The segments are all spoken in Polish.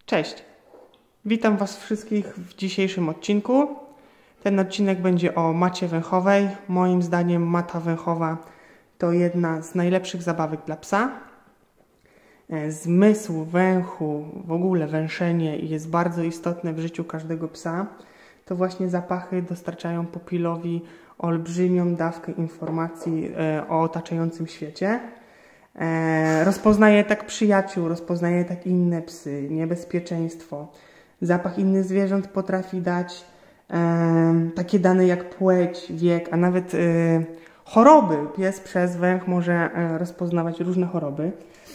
Cześć! Witam Was wszystkich w dzisiejszym odcinku. Ten odcinek będzie o macie węchowej. Moim zdaniem mata węchowa to jedna z najlepszych zabawek dla psa. Zmysł węchu, w ogóle węszenie jest bardzo istotne w życiu każdego psa. To właśnie zapachy dostarczają pupilowi olbrzymią dawkę informacji o otaczającym świecie. Rozpoznaje tak przyjaciół, rozpoznaje tak inne psy, niebezpieczeństwo. Zapach innych zwierząt potrafi dać takie dane jak płeć, wiek, a nawet choroby. Pies przez węch może rozpoznawać różne choroby.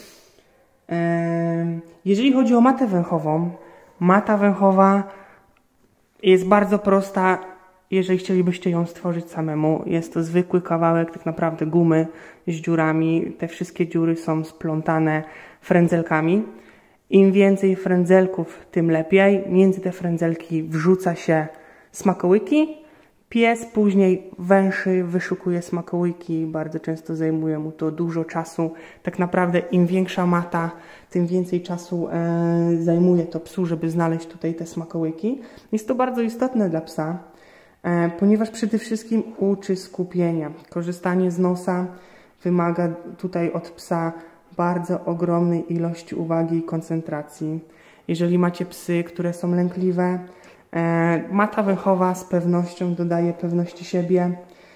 Jeżeli chodzi o matę węchową, mata węchowa jest bardzo prosta. Jeżeli chcielibyście ją stworzyć samemu, jest to zwykły kawałek tak naprawdę gumy z dziurami. Te wszystkie dziury są splątane frędzelkami. Im więcej frędzelków, tym lepiej. Między te frędzelki wrzuca się smakołyki. Pies później węszy, wyszukuje smakołyki. Bardzo często zajmuje mu to dużo czasu. Tak naprawdę im większa mata, tym więcej czasu zajmuje to psu, żeby znaleźć tutaj te smakołyki. Jest to bardzo istotne dla psa, ponieważ przede wszystkim uczy skupienia. Korzystanie z nosa wymaga tutaj od psa bardzo ogromnej ilości uwagi i koncentracji. Jeżeli macie psy, które są lękliwe, mata węchowa z pewnością dodaje pewności siebie.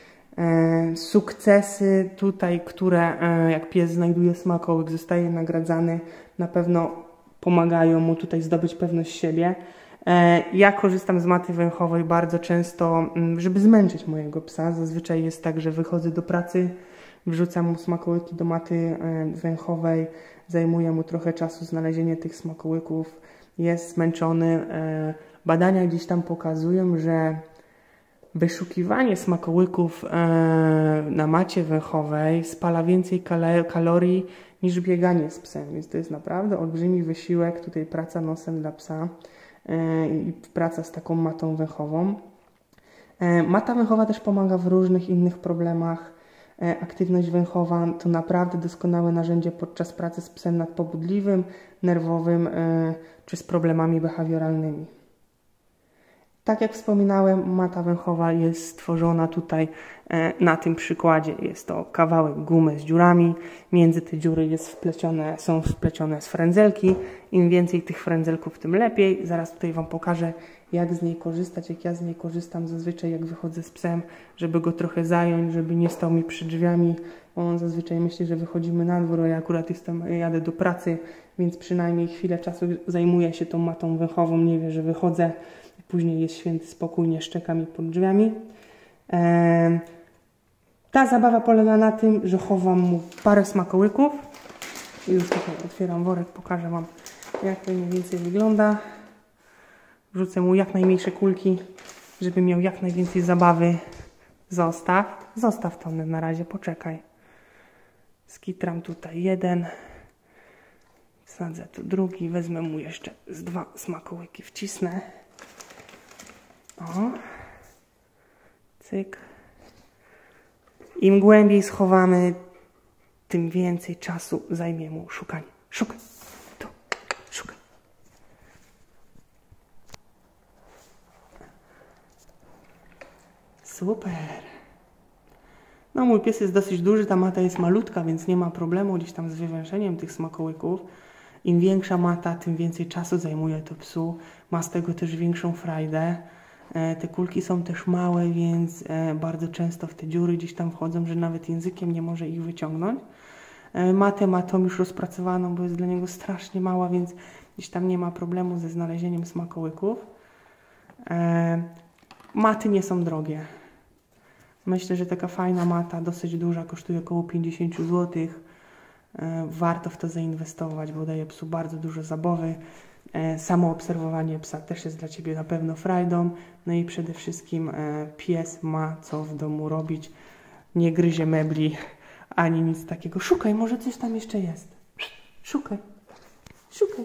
Sukcesy tutaj, które jak pies znajduje smakołyk, zostaje nagradzany, na pewno pomagają mu tutaj zdobyć pewność siebie. Ja korzystam z maty węchowej bardzo często, żeby zmęczyć mojego psa. Zazwyczaj jest tak, że wychodzę do pracy, wrzucam mu smakołyki do maty węchowej, zajmuje mu trochę czasu znalezienie tych smakołyków, jest zmęczony. Badania gdzieś tam pokazują, że wyszukiwanie smakołyków na macie węchowej spala więcej kalorii niż bieganie z psem, więc to jest naprawdę olbrzymi wysiłek, tutaj praca nosem dla psa i praca z taką matą węchową. Mata węchowa też pomaga w różnych innych problemach. Aktywność węchowa to naprawdę doskonałe narzędzie podczas pracy z psem nadpobudliwym, nerwowym czy z problemami behawioralnymi. Tak jak wspominałem, mata węchowa jest stworzona tutaj na tym przykładzie. Jest to kawałek gumy z dziurami. Między te dziury są wplecione frędzelki. Im więcej tych frędzelków, tym lepiej. Zaraz tutaj Wam pokażę, jak z niej korzystać, jak ja z niej korzystam zazwyczaj, jak wychodzę z psem, żeby go trochę zająć, żeby nie stał mi przed drzwiami. On zazwyczaj myśli, że wychodzimy na dwór, a ja akurat jadę do pracy, więc przynajmniej chwilę czasu zajmuję się tą matą węchową, nie wie, że wychodzę. Później jest święty spokój, nie szczeka mi pod drzwiami. Ta zabawa polega na tym, że chowam mu parę smakołyków. I już tutaj otwieram worek, pokażę Wam, jak to mniej więcej wygląda. Wrzucę mu jak najmniejsze kulki, żeby miał jak najwięcej zabawy. Zostaw to na razie, poczekaj. Skitram tutaj jeden. Wsadzę tu drugi, wezmę mu jeszcze z 2 smakołyki, wcisnę. O, cyk. Im głębiej schowamy, tym więcej czasu zajmie mu szukanie. Szukaj. Tu. Szukaj. Super. No, mój pies jest dosyć duży, ta mata jest malutka, więc nie ma problemu gdzieś tam z wywęszeniem tych smakołyków. Im większa mata, tym więcej czasu zajmuje to psu. Ma z tego też większą frajdę. Te kulki są też małe, więc bardzo często w te dziury gdzieś tam wchodzą, że nawet językiem nie może ich wyciągnąć. Matę ma tą już rozpracowaną, bo jest dla niego strasznie mała, więc gdzieś tam nie ma problemu ze znalezieniem smakołyków. Maty nie są drogie. Myślę, że taka fajna mata, dosyć duża, kosztuje około 50 zł. Warto w to zainwestować, bo daje psu bardzo dużo zabawy. Samo obserwowanie psa też jest dla Ciebie na pewno frajdą. No i przede wszystkim pies ma co w domu robić. Nie gryzie mebli ani nic takiego. Szukaj, może coś tam jeszcze jest. Szukaj. Szukaj.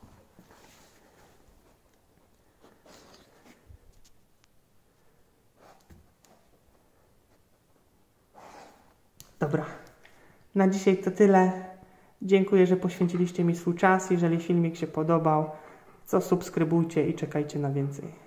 Dobra. Na dzisiaj to tyle. Dziękuję, że poświęciliście mi swój czas. Jeżeli filmik się podobał, co subskrybujcie i czekajcie na więcej.